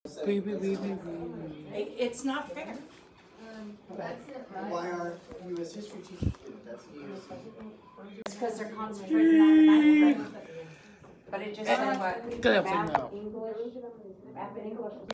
It's not fair. Why aren't you as history teachers? That's It's because they're concentrating on the math. But it just said what? Teléfono. English, math and English